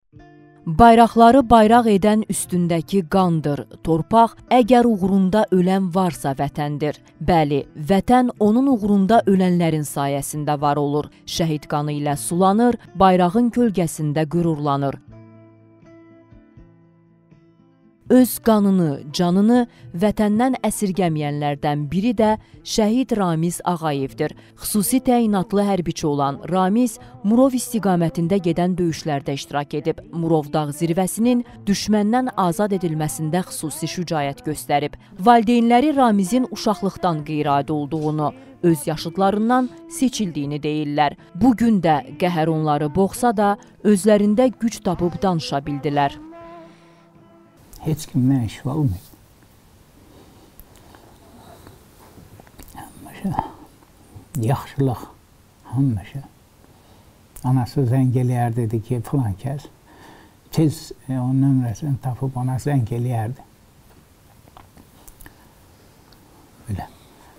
Bayraqları bayraq edən üstündəki qandır, torpaq əgər uğrunda ölən varsa vətəndir. Bəli, vətən onun uğrunda ölənlərin sayəsində var olur. Şəhid qanı ilə sulanır, bayrağın kölgəsində qürurlanır. Öz qanını, canını vətəndən əsirgəməyənlərdən biri də şəhid Ramiz Ağayevdir. Xüsusi təyinatlı hərbiçi olan Ramiz Murov istiqamətində gedən döyüşlərdə iştirak edib. Murov dağ zirvəsinin düşməndən azad edilməsində xüsusi şücaət göstərib. Valideynləri Ramizin uşaqlıqdan qeyri-adi olduğunu, öz yaşıdlarından seçildiyini deyirlər. Bugün də qəhər onları boğsa da özlərində güc tapıb danışa bildilər. Heç kimdən işi olmuyor. Həmişə yaxşılıq, həmişə. Anası zəng eləyər, dedi ki, filan kəs. Tez onun nömrəsini tapıb ona zəng eləyərdi. Belə.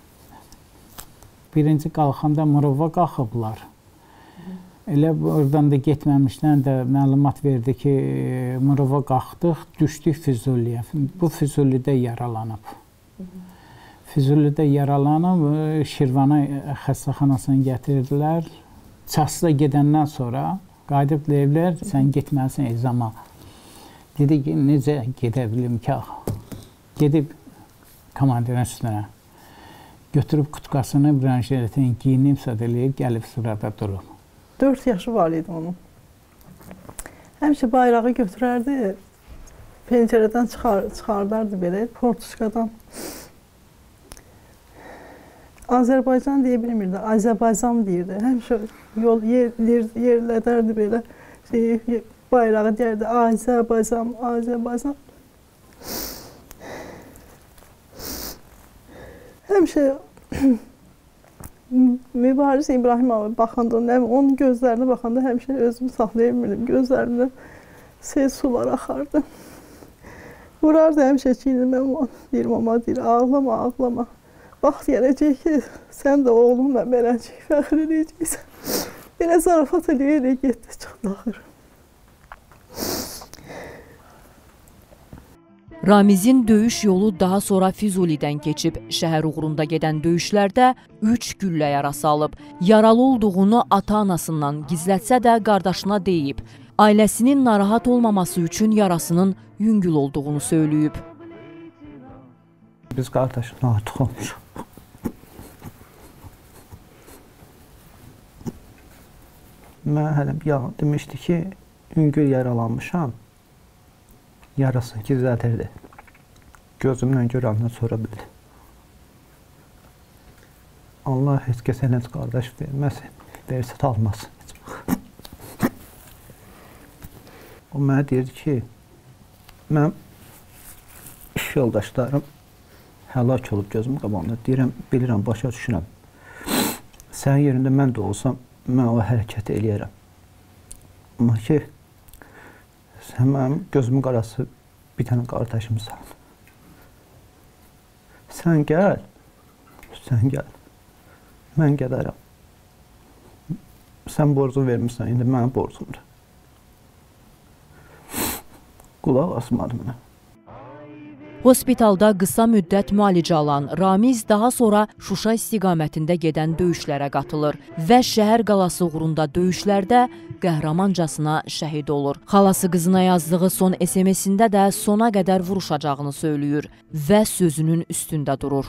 Birinci qalxanda Murova qalxıblar. Elə oradan da getməmişdən də məlumat verdi ki, Murova qalxdıq, düşdük Füzuliyə. Bu Füzulidə yaralanıb. Füzulidə yaralanıb, Şirvana xəstəxanasına gətirdilər. Çasda gedəndən sonra qayıdıb deyiblər, sən getməlisən ezama. Dedi ki, necə gedə bilim ki, gedib komandirin üstünə. Götürüb kutkasını, branşeletini giyinib, sadələyib, gəlib sırada durub. 4 yaşı var idi onun. Həmişə bayrağı götürərdi, pencərədən çıxardardı belə, portuskadan. Azərbaycan deyə bilmirdi, Azərbaycan deyirdi. Həmişə yol yerlədərdi belə, bayrağı deyərdi, Azərbaycan, Azərbaycan. Həmişə Mübariz İbrahimova baxanda, onun gözlərinə baxanda həmişə özümü saxlaya bilmirdim. Gözlərimdə sel sular axardı. Vurardı həmişə çiynimə, deyirəm, ama deyir, ağlama, ağlama. Vaxt gələcək ki, sən də oğlunla beləcək, fəxr edəcəksən. Belə zarafat eləyərək getdi, çıxdı axır. Ramizin döyüş yolu daha sonra Füzulidən keçib. Şəhər uğrunda gedən döyüşlərdə 3 güllə yarası alıb. Yaralı olduğunu ata-anasından gizlətsə də qardaşına deyib. Ailəsinin narahat olmaması üçün yarasının yüngül olduğunu söyləyib. Biz qardaşına artıq olmuşuq. Mən hələ demişdi ki, yüngül yaralanmışam. Yarasını gizlədirdi. Gözümdən görəndən sonra bildi. Allah heç kəsə heç qardaş verməsin, versə almasın. O mənə deyirdi ki, mən iş yoldaşlarım həlak olub gözümün qabağında. Deyirəm, bilirəm, başa düşürəm. Sənin yerində mən də olsam, mən o hərəkəti eləyərəm. Amma ki, sən mənim gözümün qarası bir dənə qardaşımsan. Sən gəl, mən gələrəm. Sən borcu vermirsən, indi mənim borcumdur. Qulaq asmadı mənə. Hospitalda qısa müddət müalicə alan Ramiz daha sonra Şuşa istiqamətində gedən döyüşlərə qatılır və şəhər qalası uğrunda döyüşlərdə qəhrəmancasına şəhid olur. Xalası qızına yazdığı son SMS-ində də sona qədər vuruşacağını söyləyir və sözünün üstündə durur.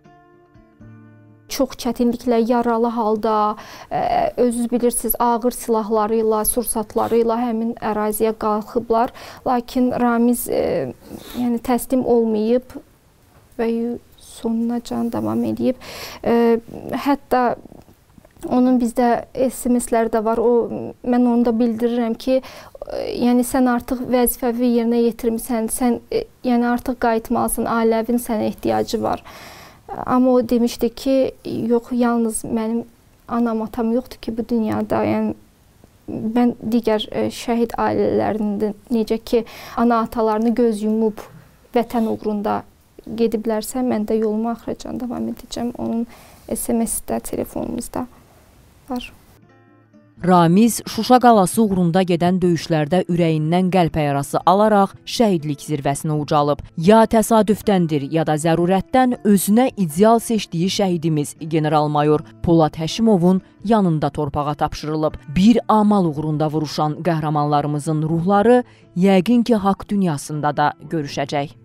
Çox çətinliklə, yaralı halda, özünüz bilirsiniz, ağır silahlarıyla, sursatlarıyla həmin əraziyə qalxıblar. Lakin Ramiz yəni təslim olmayıb və sonuna can davam edib. Hətta onun bizdə SMS-ləri də var. Mən onu da bildirirəm ki, yəni sən artıq vəzifəvi yerinə yetirmisən, sən yəni artıq qayıtmalısın, ailəvin sənə ehtiyacı var. Amma o demişdi ki, yox, yalnız mənim anam, atam yoxdur ki bu dünyada. Yəni, mən digər şəhid ailələrində necə ki, ana-atalarını göz yumub vətən uğrunda gediblərsə, mən də yoluma axıracan davam edəcəm. Onun SMS-də, telefonumuzda var. Ramiz Şuşa qalası uğrunda gedən döyüşlərdə ürəyindən qəlb yarası alaraq şəhidlik zirvəsinə ucalıb. Ya təsadüfdəndir, ya da zərurətdən özünə ideal seçdiyi şəhidimiz general-mayor Polad Həşimovun yanında torpağa tapşırılıb. Bir amal uğrunda vuruşan qəhrəmanlarımızın ruhları yəqin ki, haqq dünyasında da görüşəcək.